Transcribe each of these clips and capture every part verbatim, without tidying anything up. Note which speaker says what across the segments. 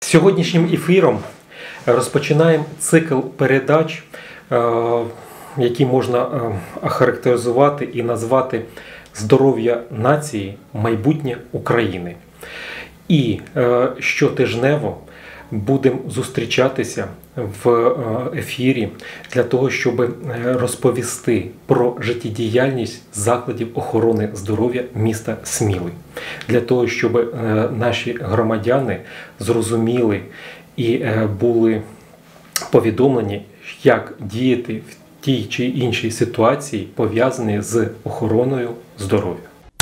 Speaker 1: Сьогоднішнім ефіром розпочинаємо цикл передач, які можна охарактеризувати і назвати «Здоров'я нації. Майбутнє України». І щотижнево будемо зустрічатися в ефірі для того, щоб розповісти про життєдіяльність закладів охорони здоров'я міста Сміли. Для того, щоб наші громадяни зрозуміли і були повідомлені, як діяти в тій чи іншій ситуації, пов'язаній з охороною здоров'я.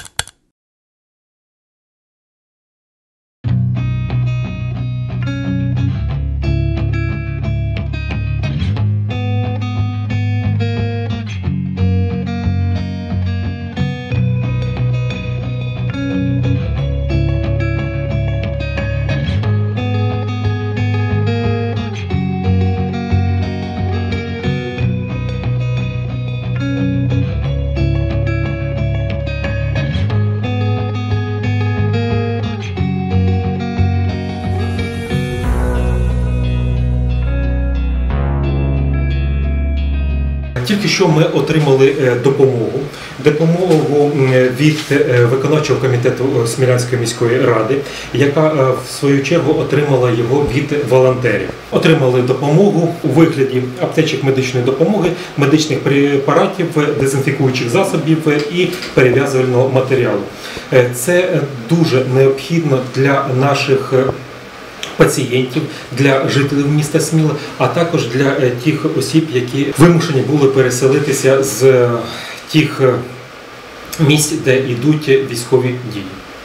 Speaker 1: Тільки що ми отримали допомогу. Допомогу від виконавчого комітету Смілянської міської ради, яка в свою чергу отримала його від волонтерів. Отримали допомогу у вигляді аптечок медичної допомоги, медичних препаратів, дезінфікуючих засобів і перев'язувального матеріалу. Це дуже необхідно для наших пацієнтів, для жителів міста Сміла, а також для тих осіб, які вимушені були переселитися з тих місць, де йдуть військові дії.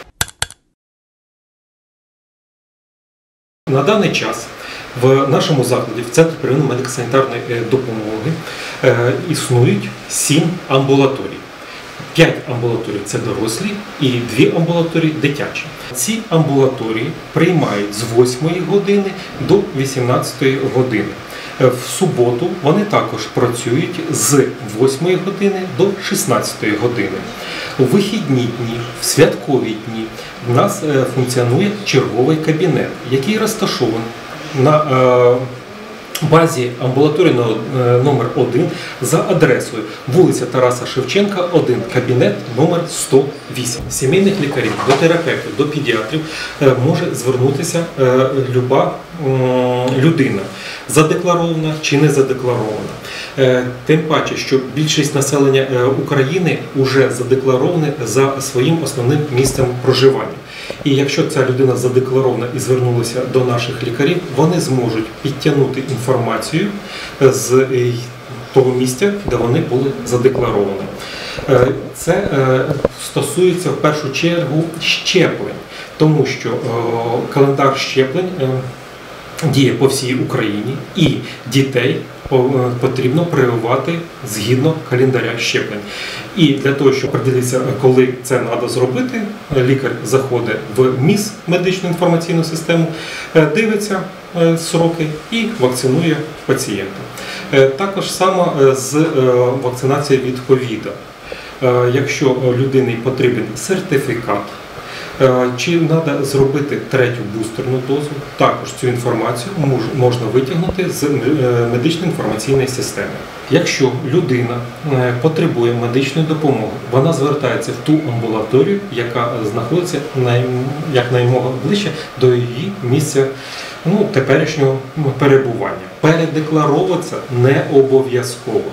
Speaker 1: На даний час в нашому закладі, в Центрі первинної медико-санітарної допомоги, існують сім амбулаторій. П'ять амбулаторій – це дорослі і дві амбулаторії – дитячі. Ці амбулаторії приймають з восьмої години до вісімнадцятої години. В суботу вони також працюють з восьмої години до шістнадцятої години. У вихідні дні, в святкові дні в нас функціонує черговий кабінет, який розташований на базі амбулаторії номер один за адресою вулиця Тараса Шевченка, один, кабінет номер сто вісім. Сімейних лікарів, до терапевтів, до педіатрів може звернутися люба людина, задекларована чи не задекларована. Тим паче, що більшість населення України вже задеклароване за своїм основним місцем проживання. І якщо ця людина задекларована і звернулася до наших лікарів, вони зможуть підтягнути інформацію з того місця, де вони були задекларовані. Це стосується в першу чергу щеплень, тому що календар щеплень діє по всій Україні, і дітей потрібно прививати згідно календаря щеплень. І для того, щоб приділитися, коли це треба зробити, лікар заходить в МІС, медичну інформаційну систему, дивиться сроки і вакцинує пацієнта. Також само з вакцинацією від ковіду. Якщо людині потрібен сертифікат, чи треба зробити третю бустерну дозу, також цю інформацію можна витягнути з медичної інформаційної системи. Якщо людина потребує медичної допомоги, вона звертається в ту амбулаторію, яка знаходиться якнаймога ближче до її місця ну, теперішнього перебування. Передекларовуватися не обов'язково.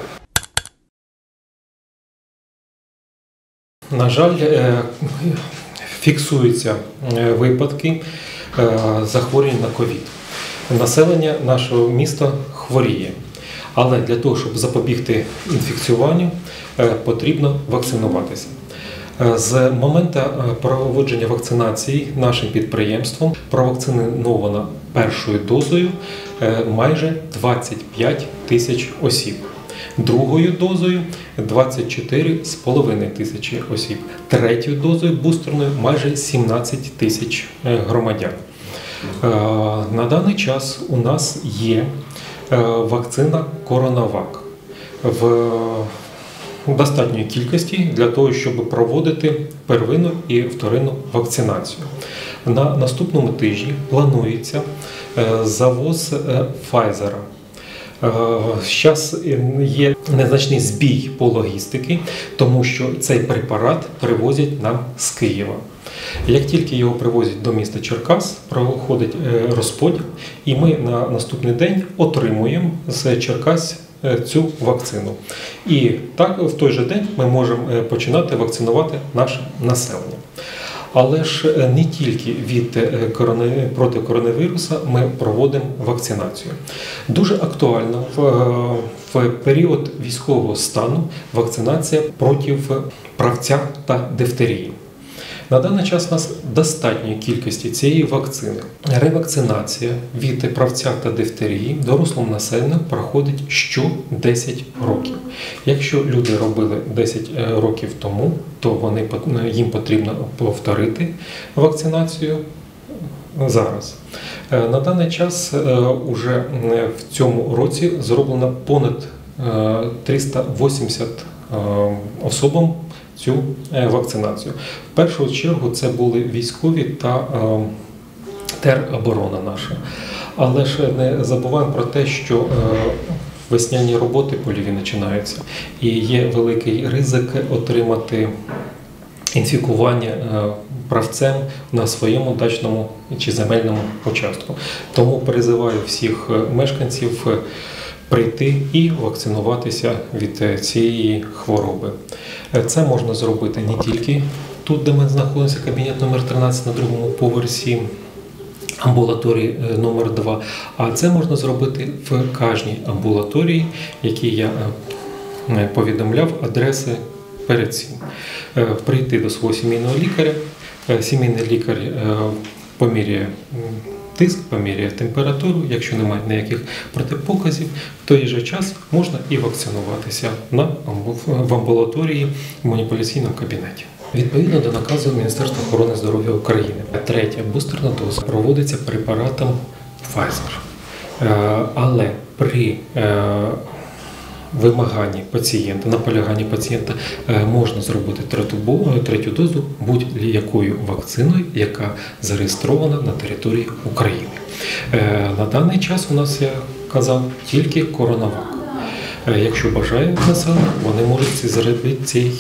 Speaker 1: На жаль, фіксуються випадки захворювань на ковід. Населення нашого міста хворіє. Але для того, щоб запобігти інфекціюванню, потрібно вакцинуватися. З моменту проводження вакцинації нашим підприємством провакциновано першою дозою майже двадцять п'ять тисяч осіб. Другою дозою двадцять чотири з половиною тисячі осіб. Третьою дозою бустерною майже сімнадцять тисяч громадян. На даний час у нас є вакцина Коронавак в достатньої кількості для того, щоб проводити первинну і вторинну вакцинацію. На наступному тижні планується завоз Pfizer. Зараз є незначний збій по логістиці, тому що цей препарат привозять нам з Києва. Як тільки його привозять до міста Черкас, проходить розподіл, і ми на наступний день отримуємо з Черкас цю вакцину. І так в той же день ми можемо починати вакцинувати наше населення. Але ж не тільки від проти коронавіруса ми проводимо вакцинацію. Дуже актуальна в, в період військового стану вакцинація проти правця та дифтерії. На даний час у нас достатньої кількості цієї вакцини. Ревакцинація від правця та дифтерії дорослому населенню проходить що десять років. Якщо люди робили десять років тому, то вони, їм потрібно повторити вакцинацію зараз. На даний час уже в цьому році зроблено понад триста вісімдесят особам цю вакцинацію. В першу чергу це були військові та тероборона наша. Але ж не забуваємо про те, що весняні роботи польові починаються і є великий ризик отримати інфікування правцем на своєму дачному чи земельному участку. Тому призиваю всіх мешканців прийти і вакцинуватися від цієї хвороби. Це можна зробити не тільки тут, де ми знаходимося, кабінет номер тринадцять на другому поверсі амбулаторії номер два, а це можна зробити в кожній амбулаторії, які я повідомляв адреси перед цим. Прийти до свого сімейного лікаря, сімейний лікар поміряє тиск, поміряє температуру, якщо немає ніяких протипоказів, в той же час можна і вакцинуватися на, в амбулаторії в маніпуляційному кабінеті. Відповідно до наказу Міністерства охорони здоров'я України, третя бустерна доза проводиться препаратом Pfizer. Але при вимаганні пацієнта, наполяганні пацієнта можна зробити третю, третю дозу будь-якою вакциною, яка зареєстрована на території України. На даний час у нас, я казав, тільки коронавак. Якщо бажає населення, вони можуть зробити цей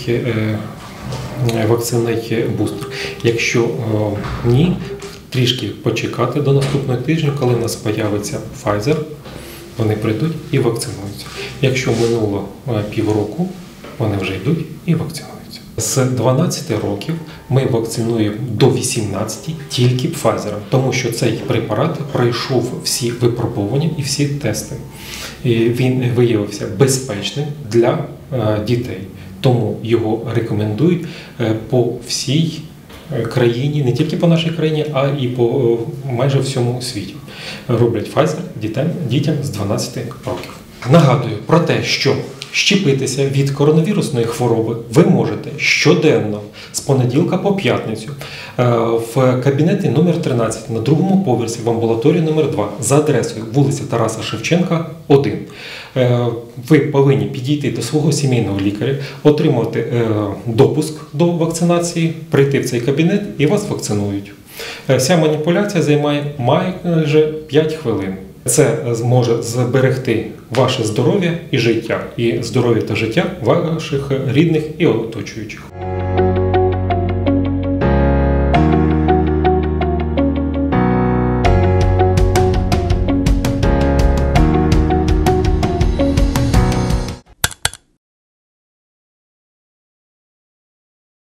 Speaker 1: вакцинний бустер. Якщо ні, трішки почекати до наступного тижня, коли в нас з'явиться Pfizer, вони прийдуть і вакцинуються. Якщо минуло півроку, вони вже йдуть і вакцинуються. З дванадцяти років ми вакцинуємо до вісімнадцяти тільки Pfizer, тому що цей препарат пройшов всі випробування і всі тести. І він виявився безпечним для дітей. Тому його рекомендують по всій країні, не тільки по нашій країні, а і по майже всьому світі. Роблять Pfizer дітям, дітям з дванадцяти років. Нагадую про те, що щепитися від коронавірусної хвороби ви можете щоденно з понеділка по п'ятницю в кабінеті номер тринадцять на другому поверсі в амбулаторії номер два за адресою вулиця Тараса Шевченка, один. Ви повинні підійти до свого сімейного лікаря, отримати допуск до вакцинації, прийти в цей кабінет і вас вакцинують. Вся маніпуляція займає майже п'ять хвилин. Це зможе зберегти ваше здоров'я і життя, і здоров'я та життя ваших рідних і оточуючих.